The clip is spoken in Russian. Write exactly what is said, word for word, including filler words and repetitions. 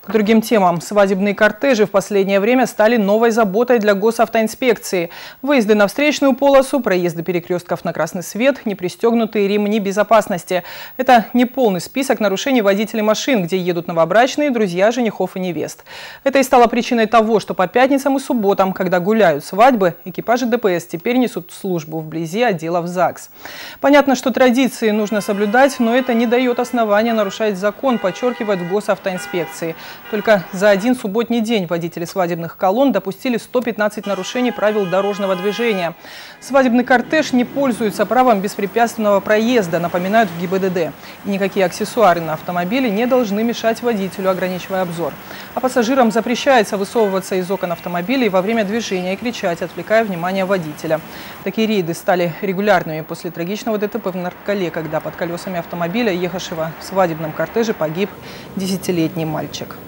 К другим темам. Свадебные кортежи в последнее время стали новой заботой для госавтоинспекции. Выезды на встречную полосу, проезды перекрестков на красный свет, непристегнутые ремни безопасности. Это не полный список нарушений водителей машин, где едут новобрачные, друзья женихов и невест. Это и стало причиной того, что по пятницам и субботам, когда гуляют свадьбы, экипажи ДПС теперь несут службу вблизи отделов ЗАГС. Понятно, что традиции нужно соблюдать, но это не дает основания нарушать закон, подчеркивают в госавтоинспекции. Только за один субботний день водители свадебных колонн допустили сто пятнадцать нарушений правил дорожного движения. Свадебный кортеж не пользуется правом беспрепятственного проезда, напоминают в ГИБДД. И никакие аксессуары на автомобиле не должны мешать водителю, ограничивая обзор. А пассажирам запрещается высовываться из окон автомобилей во время движения и кричать, отвлекая внимание водителя. Такие рейды стали регулярными после трагичного ДТП в Нарткале, когда под колесами автомобиля, ехавшего в свадебном кортеже, погиб десятилетний мальчик.